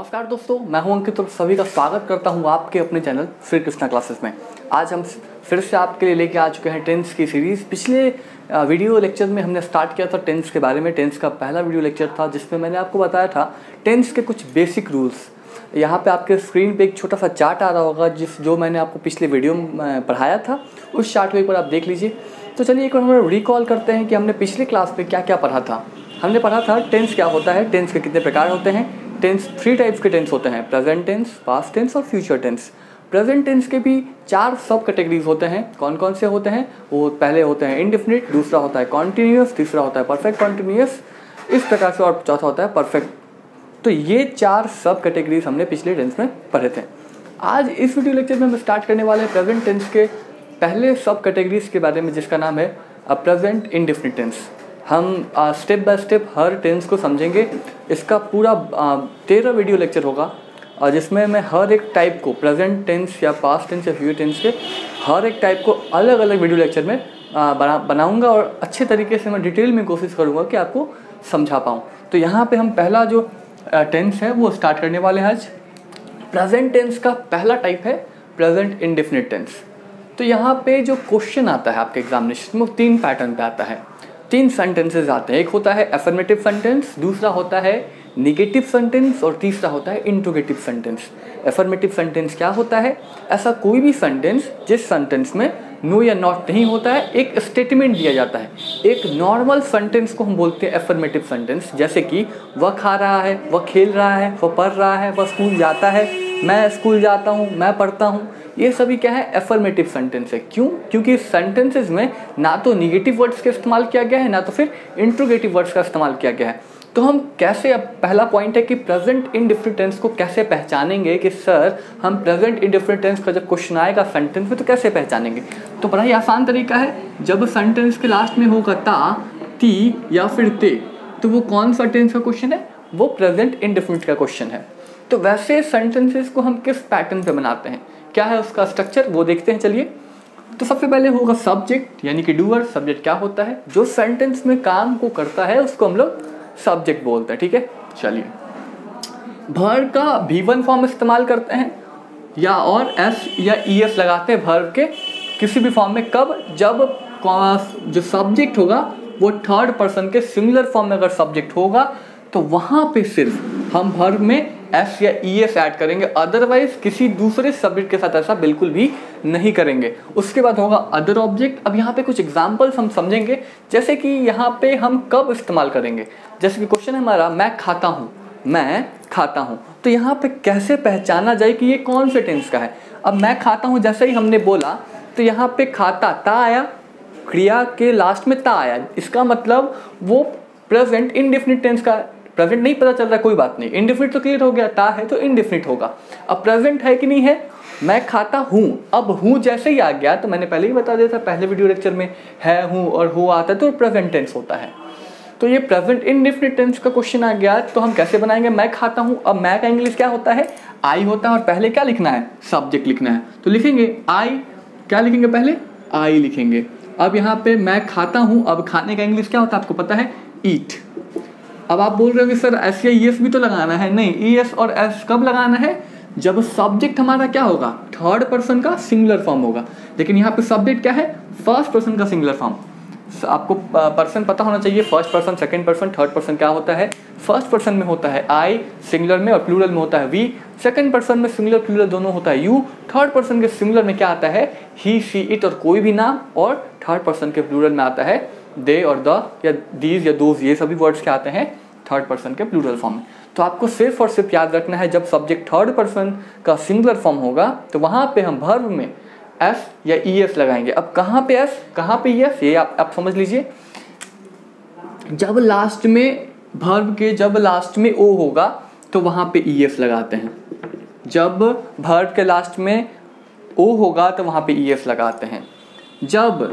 नमस्कार दोस्तों, मैं हूं अंकित और सभी का स्वागत करता हूं आपके अपने चैनल श्री कृष्णा क्लासेस में। आज हम फिर से आपके लिए लेके आ चुके हैं टेंस की सीरीज़। पिछले वीडियो लेक्चर में हमने स्टार्ट किया था टेंस के बारे में। टेंस का पहला वीडियो लेक्चर था जिसमें मैंने आपको बताया था टेंस के कुछ बेसिक रूल्स। यहाँ पे आपके स्क्रीन पे एक छोटा सा चार्ट आ रहा होगा जो मैंने आपको पिछले वीडियो में पढ़ाया था। उस चार्ट को एक बार आप देख लीजिए। तो चलिए एक बार हम रिकॉल करते हैं कि हमने पिछले क्लास में क्या क्या पढ़ा था। हमने पढ़ा था टेंस क्या होता है, टेंस के कितने प्रकार होते हैं। टेंस 3 टाइप्स के टेंस होते हैं, प्रेजेंट टेंस, पास्ट टेंस और फ्यूचर टेंस। प्रेजेंट टेंस के भी 4 सब कैटेगरीज होते हैं। कौन कौन से होते हैं? वो पहले होते हैं इंडेफिनिट, दूसरा होता है कॉन्टिन्यूअस, तीसरा होता है परफेक्ट कॉन्टिन्यूअस, इस प्रकार से, और चौथा होता है परफेक्ट। तो ये 4 सब कैटेगरीज हमने पिछले टेंस में पढ़े थे। आज इस वीडियो लेक्चर में हम स्टार्ट करने वाले हैं प्रेजेंट टेंस के पहले सब कैटेगरीज के बारे में, जिसका नाम है प्रेजेंट इंडेफिनिट टेंस। हम स्टेप बाय स्टेप हर टेंस को समझेंगे। इसका पूरा 13 वीडियो लेक्चर होगा और जिसमें मैं हर एक टाइप को, प्रेजेंट टेंस या पास्ट टेंस या फ्यूचर टेंस के हर एक टाइप को अलग अलग वीडियो लेक्चर में बनाऊंगा और अच्छे तरीके से मैं डिटेल में कोशिश करूंगा कि आपको समझा पाऊँ। तो यहाँ पे हम पहला जो टेंस है वो स्टार्ट करने वाले हैं आज। प्रेजेंट टेंस का पहला टाइप है प्रेजेंट इंडेफिनिट टेंस। तो यहाँ पे जो क्वेश्चन आता है आपके एग्जामिनेशन में 3 पैटर्न पे आता है। 3 सेंटेंसेस आते हैं। एक होता है एफर्मेटिव सेंटेंस, दूसरा होता है निगेटिव सेंटेंस और तीसरा होता है इंट्रोगेटिव सेंटेंस। एफर्मेटिव सेंटेंस क्या होता है? ऐसा कोई भी सेंटेंस जिस सेंटेंस में नो या नॉट नहीं होता है, एक स्टेटमेंट दिया जाता है। एक नॉर्मल सेंटेंस को हम बोलते हैं एफर्मेटिव सेंटेंस। जैसे कि वह खा रहा है, वह खेल रहा है, वह पढ़ रहा है, वह स्कूल जाता है, मैं स्कूल जाता हूँ, मैं पढ़ता हूँ। ये सभी क्या है? एफर्मेटिव सेंटेंस है। क्यों? क्योंकि सेंटेंसेस में ना तो निगेटिव वर्ड्स का इस्तेमाल किया गया है, ना तो फिर इंट्रोगेटिव वर्ड्स का इस्तेमाल किया गया है। तो हम कैसे, अब पहला पॉइंट है कि प्रेजेंट इंडेफिनिट टेंस को कैसे पहचानेंगे कि सर हम प्रेजेंट इंडेफिनिट टेंस का जब क्वेश्चन आएगा सेंटेंस में तो कैसे पहचानेंगे। तो बड़ा ही आसान तरीका है, जब सेंटेंस के लास्ट में होगा ता, ती या फिर ते, तो वो कौन सा टेंस का क्वेश्चन है? वो प्रेजेंट इंडेफिनिट का क्वेश्चन है। तो वैसे सेंटेंसेस को हम किस पैटर्न पे बनाते हैं, क्या है उसका स्ट्रक्चर, वो देखते हैं। चलिए, तो सबसे पहले होगा सब्जेक्ट यानी कि डूअर। सब्जेक्ट क्या होता है? जो सेंटेंस में काम को करता है उसको हम लोग सब्जेक्ट बोलते हैं। ठीक है, चलिए। वर्ब का V1 फॉर्म इस्तेमाल करते हैं या और एस या ES लगाते हैं वर्ब के किसी भी फॉर्म में। कब? जब जो सब्जेक्ट होगा वो थर्ड पर्सन के सिंगुलर फॉर्म में अगर सब्जेक्ट होगा तो वहाँ पे सिर्फ हम वर्ब में एस या ES ऐड करेंगे, अदरवाइज किसी दूसरे सब्जेक्ट के साथ ऐसा बिल्कुल भी नहीं करेंगे। उसके बाद होगा अदर ऑब्जेक्ट। अब यहाँ पे कुछ एग्जांपल्स हम समझेंगे, जैसे कि यहाँ पे हम कब इस्तेमाल करेंगे। जैसे कि क्वेश्चन है हमारा, मैं खाता हूँ, मैं खाता हूँ। तो यहाँ पे कैसे पहचाना जाए कि ये कौन से टेंस का है। अब मैं खाता हूँ जैसे ही हमने बोला तो यहाँ पे खाता, ता आया, क्रिया के लास्ट में ता आया। इसका मतलब वो प्रेजेंट इंडेफिनिट टेंस का। प्रेजेंट नहीं पता चल रहा, कोई बात नहीं, इंडेफिनिट तो क्लियर हो गया, ता है तो इंडेफिनिट होगा। अब प्रेजेंट है कि नहीं है? मैं खाता हूँ। अब हूँ जैसे ही आ गया तो मैंने पहले ही बता दिया था पहले वीडियो लेक्चर में, है, हूँ और हो आता है तो प्रेजेंट टेंस होता है। तो ये प्रेजेंट इंडेफिनिट टेंस का क्वेश्चन आ गया तो हम कैसे बनाएंगे? मैं खाता हूँ। अब मैं का इंग्लिश क्या होता है? आई होता है और पहले क्या लिखना है? सब्जेक्ट लिखना है। तो लिखेंगे आई, क्या लिखेंगे? पहले आई लिखेंगे। अब यहाँ पे मैं खाता हूँ, अब खाने का इंग्लिश क्या होता है आपको पता है? ईट। अब आप बोल रहे हो कि सर एस या ES भी तो लगाना है। नहीं, ES और S कब लगाना है? जब सब्जेक्ट हमारा क्या होगा? थर्ड पर्सन का सिंगुलर फॉर्म होगा। लेकिन यहाँ पे सब्जेक्ट क्या है? फर्स्ट पर्सन का सिंगुलर फॉर्म। आपको पर्सन पता होना चाहिए, first person, second person, third person क्या होता है। फर्स्ट पर्सन में होता है आई सिंगुलर में और प्लूरल में होता है वी। सेकंड पर्सन में सिंगुलर प्लूरल दोनों होता है यू। थर्ड पर्सन के सिंगुलर में क्या आता है? ही, शी, इट और कोई भी नाम। और थर्ड पर्सन के प्लूरल में आता है दे और द या दीज या दोज। ये सभी वर्ड्स क्या आते हैं? थर्ड पर्सन के प्लूरल फॉर्म में। तो आपको सिर्फ और सिर्फ याद रखना है, जब सब्जेक्ट थर्ड पर्सन का सिंगुलर फॉर्म होगा तो वहाँ पे हम वर्ब में एस या ES लगाएंगे। अब कहाँ पे एस, कहाँ पे ES, ये आप समझ लीजिए। जब लास्ट में वर्ब के जब लास्ट में ओ होगा तो वहाँ पे ES लगाते हैं। जब वर्ब के लास्ट में ओ होगा तो वहाँ पे ES लगाते हैं। जब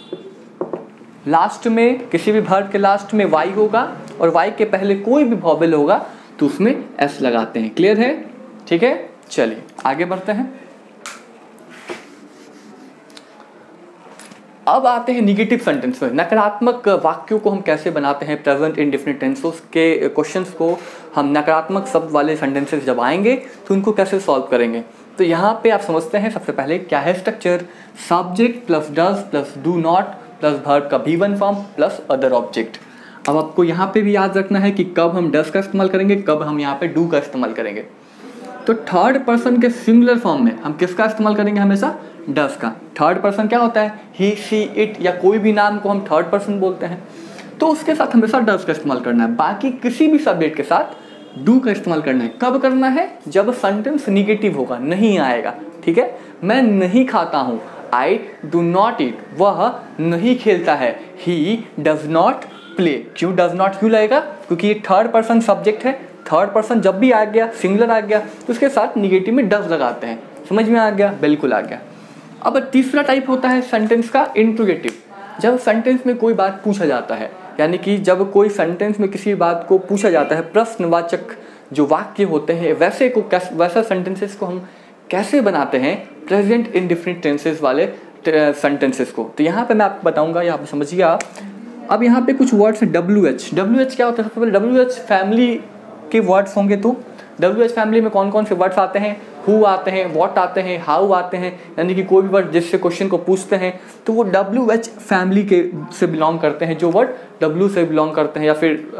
लास्ट में किसी भी वर्ब के लास्ट में Y होगा और Y के पहले कोई भी वॉवेल होगा तो उसमें S लगाते हैं। क्लियर है? ठीक है, चलिए आगे बढ़ते हैं। अब आते हैं निगेटिव सेंटेंस में। नकारात्मक वाक्यों को हम कैसे बनाते हैं प्रेजेंट इंडेफिनिट टेंस, के क्वेश्चंस को हम नकारात्मक शब्द वाले सेंटेंसेस जब आएंगे तो उनको कैसे सॉल्व करेंगे। तो यहाँ पे आप समझते हैं सबसे पहले क्या है structure, subject plus does plus do not plus verb का V1 form plus other object. अब आपको यहाँ पे भी याद रखना है कि कब हम डज का इस्तेमाल करेंगे, कब हम यहाँ पे डू का इस्तेमाल करेंगे। तो थर्ड पर्सन के सिंगुलर फॉर्म में हम किसका इस्तेमाल करेंगे, हमेशा डज का। थर्ड पर्सन क्या होता है, ही सी इट या कोई भी नाम को हम थर्ड पर्सन बोलते हैं, तो उसके साथ हमेशा डज का इस्तेमाल करना है। बाकी किसी भी सब्जेक्ट के साथ डू का इस्तेमाल करना है। कब करना है, जब सेंटेंस निगेटिव होगा, नहीं आएगा। ठीक है, मैं नहीं खाता हूँ, आई डू नॉट ईट, वह नहीं खेलता है, ही डज नॉट प्ले। क्यों डज नॉट क्यों लगेगा, क्योंकि ये थर्ड पर्सन सब्जेक्ट है। थर्ड पर्सन जब भी आ गया, सिंगुलर आ गया, तो उसके साथ निगेटिव में डज लगाते हैं। समझ में आ गया, बिल्कुल आ गया। अब तीसरा टाइप होता है सेंटेंस का इंट्रोगेटिव। जब सेंटेंस में कोई बात पूछा जाता है, यानी कि जब कोई सेंटेंस में किसी बात को पूछा जाता है, प्रश्नवाचक जो वाक्य होते हैं वैसा सेंटेंसेस को हम कैसे बनाते हैं प्रेजेंट इंडेफिनिट टेंसेस वाले सेंटेंसेस को। तो यहाँ पे मैं आपको बताऊंगा, यहाँ पे समझिएगा। अब यहाँ पे कुछ वर्ड्स हैं WH। WH क्या होता है, सबसे पहले WH फैमिली के वर्ड्स होंगे। तो WH फैमिली में कौन कौन से वर्ड्स आते हैं, हु आते हैं, व्हाट आते हैं, हाउ आते हैं, यानी कि कोई भी वर्ड जिससे क्वेश्चन को पूछते हैं तो वो WH फैमिली के से बिलोंग करते हैं। जो वर्ड W से बिलोंग करते हैं या फिर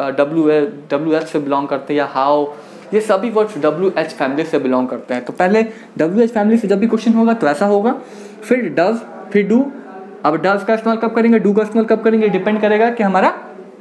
WH से बिलोंग करते हैं, या हाउ, ये सभी वर्ड्स WH फैमिली से बिलोंग करते हैं। तो पहले WH फैमिली से जब भी क्वेश्चन होगा तो ऐसा होगा, फिर डज, फिर डू। अब डज का इस्तेमाल कब करेंगे, डू का इस्तेमाल कब करेंगे, डिपेंड करेगा कि हमारा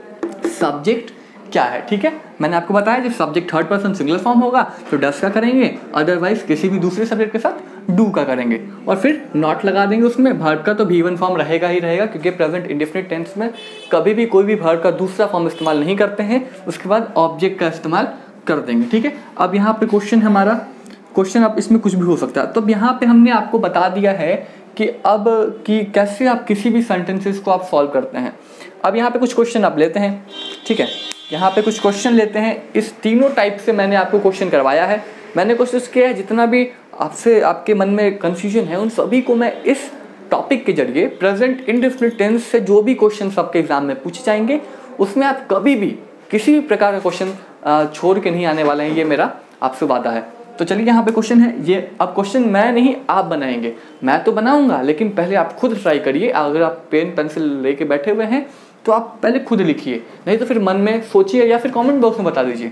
सब्जेक्ट क्या है। ठीक है, मैंने आपको बताया जब subject third person singular form होगा तो डज का करेंगे, अदरवाइज किसी भी दूसरे सब्जेक्ट के साथ डू का करेंगे, और फिर नॉट लगा देंगे उसमें। वर्ब का तो V1 फॉर्म रहेगा ही रहेगा, क्योंकि प्रेजेंट इंडेफिनिट टेंस में कभी भी कोई भी वर्ब का दूसरा फॉर्म इस्तेमाल नहीं करते हैं। उसके बाद ऑब्जेक्ट का इस्तेमाल कर देंगे। ठीक है, अब यहाँ पे क्वेश्चन हमारा क्वेश्चन अब इसमें कुछ भी हो सकता है। तो अब यहाँ पे हमने आपको बता दिया है कि अब कि कैसे आप किसी भी सेंटेंसेस को आप सॉल्व करते हैं। अब यहाँ पे कुछ क्वेश्चन आप लेते हैं। ठीक है, यहाँ पे कुछ क्वेश्चन लेते हैं। इस तीनों टाइप से मैंने आपको क्वेश्चन करवाया है। मैंने कोशिश किया है जितना भी आपसे आपके मन में कंफ्यूजन है उन सभी को मैं इस टॉपिक के जरिए प्रेजेंट इंडेफिनिट टेंस से जो भी क्वेश्चन आपके एग्जाम में पूछे जाएंगे उसमें आप कभी भी किसी भी प्रकार का क्वेश्चन छोड़ के नहीं आने वाले हैं, ये मेरा आपसे वादा है। तो चलिए यहाँ पे क्वेश्चन है ये। अब क्वेश्चन मैं नहीं आप बनाएंगे, मैं तो बनाऊंगा लेकिन पहले आप खुद ट्राई करिए। अगर आप पेन पेंसिल लेके बैठे हुए हैं तो आप पहले खुद लिखिए, नहीं तो फिर मन में सोचिए या फिर कमेंट बॉक्स में बता दीजिए।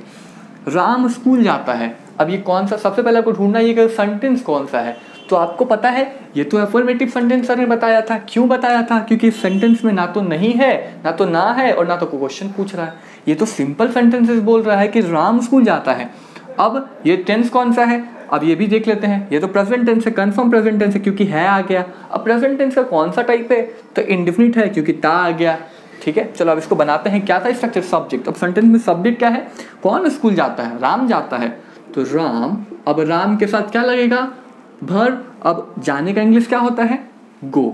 राम स्कूल जाता है। अब ये कौन सा, सबसे पहले आपको ढूंढना है कि सेंटेंस कौन सा है। तो आपको पता है ये तो अफर्मेटिव सेंटेंस सर ने बताया था। क्यों बताया था, क्योंकि सेंटेंस में ना तो नहीं है, ना तो ना है, और ना तो कोई क्वेश्चन पूछ रहा है। ये तो सिंपल सेंटेंसेस बोल रहा है कि राम स्कूल जाता है। अब ये टेंस कौन सा है, अब ये भी देख लेते हैं। ये तो प्रेजेंट टेंस है, कंफर्म प्रेजेंट टेंस है क्योंकि है आ गया। अब प्रेजेंट टेंस का कौन सा टाइप है, तो इंडेफिनिट है क्योंकि ता आ गया। ठीक है, चलो अब इसको बनाते हैं। क्या था स्ट्रक्चर, सब्जेक्ट। अब सेंटेंस में सब्जेक्ट क्या है, कौन स्कूल जाता है, राम जाता है, तो राम। अब राम के साथ क्या लगेगा, वर्ब। अब जाने का इंग्लिश क्या होता है, गो।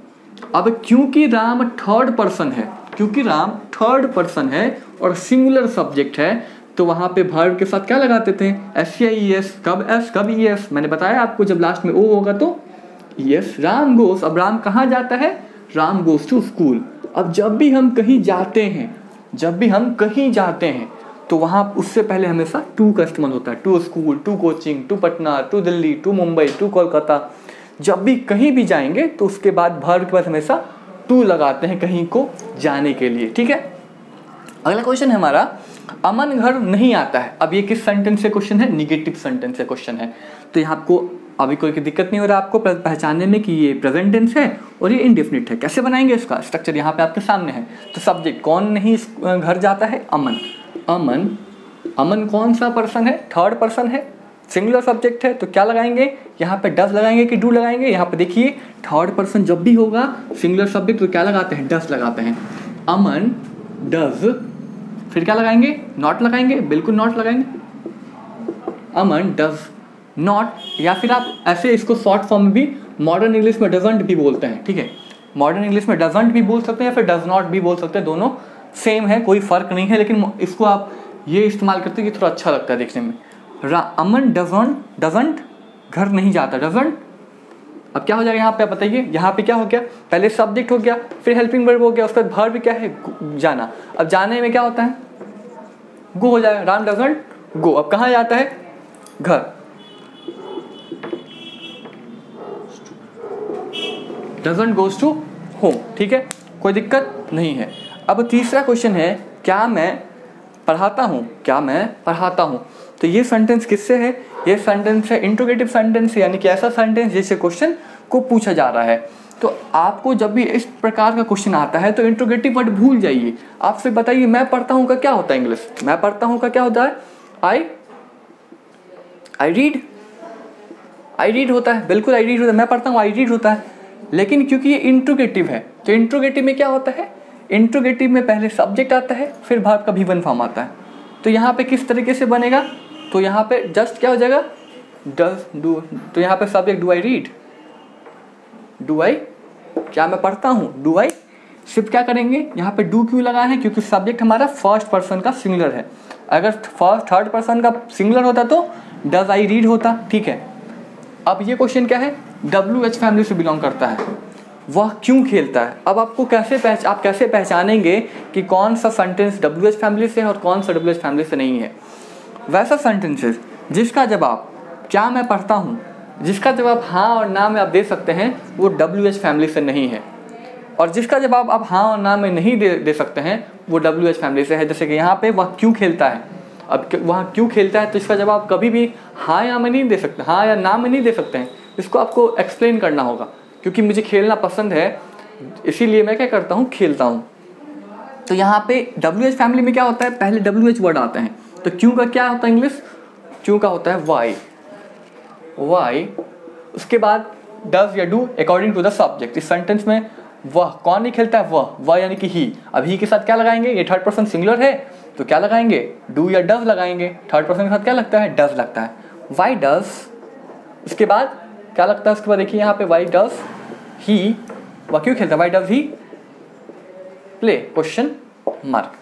अब क्योंकि राम थर्ड पर्सन है, क्योंकि राम थर्ड पर्सन है और सिंगुलर सब्जेक्ट है, तो वहां पे वर्ब के साथ क्या लगाते थे, SES। कब S कब ES, मैंने बताया आपको जब लास्ट में O होगा तो ES। राम गोस। अब राम कहाँ जाता है, राम गोस टू स्कूल। अब जब भी हम कहीं जाते हैं, जब भी हम कहीं जाते हैं तो वहाँ उससे पहले हमेशा टू का इस्तेमाल होता है। To school, to coaching, to Patna, to Delhi, to Mumbai, to Kolkata. जब भी कहीं भी जाएंगे तो उसके बाद वर्ब के बाद हमेशा टू लगाते हैं कहीं को जाने के लिए। ठीक है, अगला क्वेश्चन है हमारा, अमन घर नहीं आता है। अब ये किस सेंटेंस से क्वेश्चन है, निगेटिव सेंटेंस से क्वेश्चन है। तो यहाँ आपको अभी कोई दिक्कत नहीं हो रहा आपको पहचानने में कि ये प्रेजेंट टेंस है और ये इंडेफिनिट है। कैसे बनाएंगे इसका स्ट्रक्चर, यहाँ पे आपके सामने है। तो सब्जेक्ट कौन नहीं घर जाता है, अमन। अमन, अमन कौन सा पर्सन है, थर्ड पर्सन है, सिंगुलर सब्जेक्ट है, तो क्या लगाएंगे यहाँ पे, डज लगाएंगे कि डू लगाएंगे। यहाँ पे देखिए थर्ड पर्सन जब भी होगा सिंगुलर सब्जेक्ट तो क्या लगाते हैं, डज लगाते हैं। अमन डज, फिर क्या लगाएंगे, नॉट लगाएंगे, बिल्कुल नॉट लगाएंगे। अमन डज नॉट, या फिर आप ऐसे इसको शॉर्ट फॉर्म में भी मॉडर्न इंग्लिश में डजंट भी बोलते हैं। ठीक है, मॉडर्न इंग्लिश में डजंट भी बोल सकते हैं या फिर डज नॉट भी बोल सकते हैं, दोनों सेम है, कोई फर्क नहीं है। लेकिन इसको आप ये इस्तेमाल करते हैं कि थोड़ा अच्छा लगता है देखने में। अमन डजंट घर नहीं जाता, डजंट अब क्या हो जाएगा यहाँ पे, आप बताइए। यहाँ पे क्या हो गया, पहले सब्जेक्ट हो गया, फिर हेल्पिंग वर्ब हो गया, उसके बाद वर्ब क्या है, जाना। अब जाने में क्या होता है, गो हो जाएगा। राम डजंट गो, अब कहाँ जाता है, घर। डजंट गोज टू होम, ठीक है, कोई दिक्कत नहीं है। अब तीसरा क्वेश्चन है, क्या मैं पढ़ाता हूँ, क्या मैं पढ़ाता हूँ। तो ये सेंटेंस किससे है, ये सेंटेंस है इंट्रोगेटिव सेंटेंस, यानी कि ऐसा सेंटेंस जिससे क्वेश्चन को पूछा जा रहा है। तो आपको जब भी इस प्रकार का क्वेश्चन आता है तो इंट्रोगेटिव वर्ड भूल जाइए। आपसे बताइए मैं पढ़ता हूँ का क्या होता है इंग्लिश, मैं पढ़ता हूँ का क्या होता है, आई रीड होता है, बिल्कुल आई रीड होता है, मैं पढ़ता हूँ आई रीड होता है। लेकिन क्योंकि ये इंट्रोगेटिव है, तो इंट्रोगेटिव में क्या होता है, इंट्रोगेटिव में पहले सब्जेक्ट आता है, फिर वर्ब का V1 फॉर्म आता है। तो यहाँ पे किस तरीके से बनेगा, तो यहाँ पे जस्ट क्या हो जाएगा, डज डू, तो यहाँ पे subject do I read, do I, क्या मैं पढ़ता हूँ, डू आई। सिर्फ क्या करेंगे, यहाँ पे डू क्यों लगा है, क्योंकि सब्जेक्ट हमारा फर्स्ट पर्सन का सिंगुलर है। अगर थर्ड पर्सन का सिंगुलर होता तो डज आई रीड होता, ठीक है। अब ये क्वेश्चन क्या है, WH फैमिली से बिलोंग करता है, वह क्यों खेलता है। अब आपको आप कैसे पहचानेंगे कि कौन सा सेंटेंस WH फैमिली से है और कौन सा WH फैमिली से नहीं है। वैसा सेंटेंसेस जिसका जवाब क्या मैं पढ़ता हूँ, जिसका जवाब हाँ और ना में आप दे सकते हैं, वो WH फैमिली से नहीं है। और जिसका जवाब आप हाँ और ना में नहीं दे सकते हैं, वो WH फैमिली से है। जैसे कि यहाँ पे वह क्यों खेलता है, अब वह क्यों खेलता है, तो इसका जवाब कभी भी हाँ या में नहीं दे सकते, हाँ या ना में नहीं दे सकते हैं। इसको आपको एक्सप्लेन करना होगा, क्योंकि मुझे खेलना पसंद है, इसीलिए मैं क्या करता हूँ, खेलता हूँ। तो यहाँ पे WH फैमिली में क्या होता है, पहले WH वर्ड आते हैं। तो क्यों का क्या होता है इंग्लिश, क्यों का होता है वाई, उसके बाद डज या do according to the subject. इस सेंटेंस में वह कौन नहीं खेलता है, वह यानी कि ही। अब ही के साथ क्या लगाएंगे, ये थर्ड पर्सन सिंगुलर है तो क्या लगाएंगे, डू या डज लगाएंगे। थर्ड पर्सन के साथ क्या लगता है, डज लगता है, वाई डज। उसके बाद क्या लगता है, उसके बाद देखिए यहाँ पे वाई डज ही, वह क्यों खेलता है, why does he play, question mark.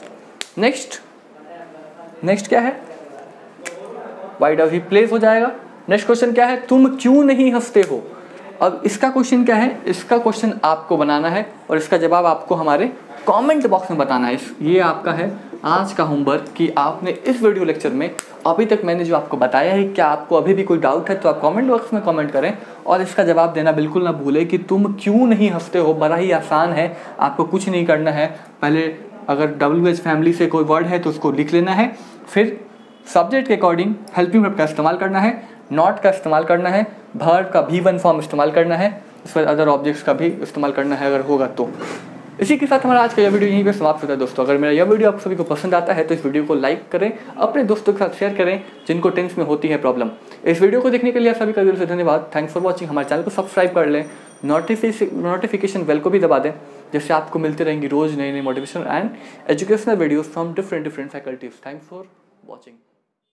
Next क्या है, वाई डज ही प्लेज हो जाएगा। नेक्स्ट क्वेश्चन क्या है, तुम क्यों नहीं हंसते हो। अब इसका क्वेश्चन क्या है, इसका क्वेश्चन आपको बनाना है और इसका जवाब आपको हमारे कमेंट बॉक्स में बताना है। ये आपका है आज का होमवर्क कि आपने इस वीडियो लेक्चर में अभी तक मैंने जो आपको बताया है, क्या आपको अभी भी कोई डाउट है तो आप कमेंट बॉक्स में कमेंट करें और इसका जवाब देना बिल्कुल ना भूलें कि तुम क्यों नहीं हंसते हो। बड़ा ही आसान है, आपको कुछ नहीं करना है। पहले अगर WH फैमिली से कोई वर्ड है तो उसको लिख लेना है, फिर सब्जेक्ट के अकॉर्डिंग हेल्पिंग वर्ब का इस्तेमाल करना है, नॉट का इस्तेमाल करना है, वर्ब का V1 फॉर्म इस्तेमाल करना है, इस पर अदर ऑब्जेक्ट्स का भी इस्तेमाल करना है अगर होगा तो। इसी के साथ हमारा आज का यह वीडियो यहीं पे समाप्त होता है दोस्तों। अगर मेरा यह वीडियो आप सभी को पसंद आता है तो इस वीडियो को लाइक करें, अपने दोस्तों के साथ शेयर करें जिनको टेंस में होती है प्रॉब्लम। इस वीडियो को देखने के लिए सभी का दिल से धन्यवाद। Thanks for watching. हमारे चैनल को सब्सक्राइब कर लें, नोटिफिकेशन बेल को भी दबा दें, जिससे आपको मिलती रहेंगी रोज़ नई motivational and educational videos from different faculties. Thanks for watching.